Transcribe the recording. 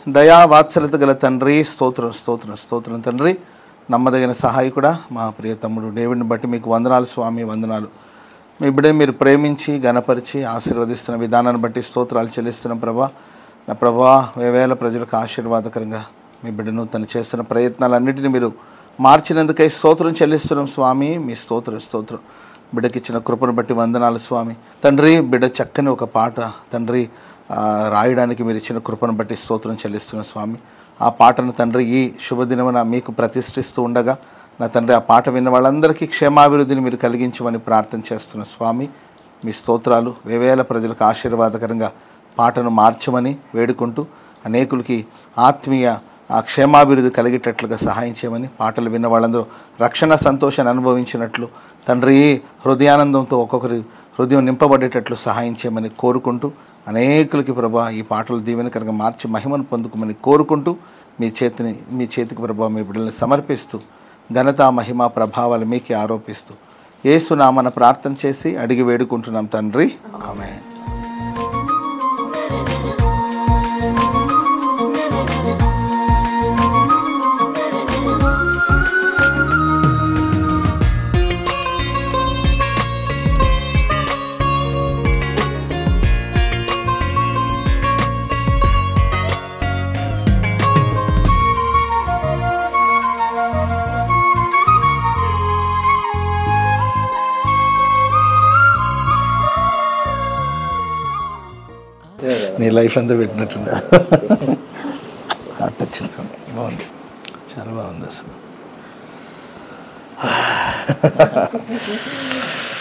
దయా వాత్సల్యత గల తండ్రి, స్తోత్రం స్తోత్రం స్తోత్రం తండ్రి. నమ్మదగిన సహాయకుడా మా ప్రియ తమ్ముడు డేవిడ్ని బట్టి మీకు వందనాలు స్వామి, వందనాలు. మీ బిడ్డని మీరు ప్రేమించి గణపరిచి ఆశీర్వదిస్తున్న విధానాన్ని బట్టి స్తోత్రాలు చెల్లిస్తున్నాం ప్రభా. నా ప్రభా, వేవేల ప్రజలకు ఆశీర్వాదకరంగా మీ బిడ్డను తను చేస్తున్న ప్రయత్నాలన్నింటినీ మీరు మార్చినందుకై స్తోత్రం చెల్లిస్తున్నాం స్వామి. మీ స్తోత్రం స్తోత్రం. బిడ్డకి ఇచ్చిన కృపను బట్టి వందనాలు స్వామి. తండ్రి, బిడ్డ చక్కని ఒక పాట తండ్రి రాయడానికి మీరు ఇచ్చిన కృపను బట్టి స్తోత్రం చెల్లిస్తున్నాం స్వామి. ఆ పాటను తండ్రి ఈ శుభదినమున మీకు ప్రతిష్ఠిస్తూ ఉండగా నా తండ్రి ఆ పాట విన్న వాళ్ళందరికీ క్షేమాభివృద్ధిని మీరు కలిగించమని ప్రార్థన చేస్తున్నాం స్వామి. మీ స్తోత్రాలు. వేవేల ప్రజలకు ఆశీర్వాదకరంగా పాటను మార్చమని వేడుకుంటూ అనేకులకి ఆత్మీయ ఆ క్షేమాభివృద్ధి కలిగేటట్లుగా సహాయం చేయమని, పాటలు విన్న వాళ్ళందరూ రక్షణ సంతోషాన్ని అనుభవించినట్లు తండ్రి హృదయానందంతో ఒక్కొక్కరి హృదయం నింపబడేటట్లు సహాయం చేయమని కోరుకుంటూ, అనేకులకి ప్రభా ఈ పాటలు దీవెనకరంగా మార్చి మహిమను పొందుకోమని కోరుకుంటూ మీ చేతికి ప్రభా మీ బిడ్డల్ని సమర్పిస్తూ ఘనత మహిమ ప్రభావాలు మీకే ఆరోపిస్తూ యేసు నామమున ప్రార్థన చేసి అడిగి వేడుకుంటున్నాం తండ్రి, ఆమేన్. నీ లైఫ్ అంతా పెట్టినట్టుండే అట్ట వచ్చింది సార్. బాగుంది, చాలా బాగుంది అసలు.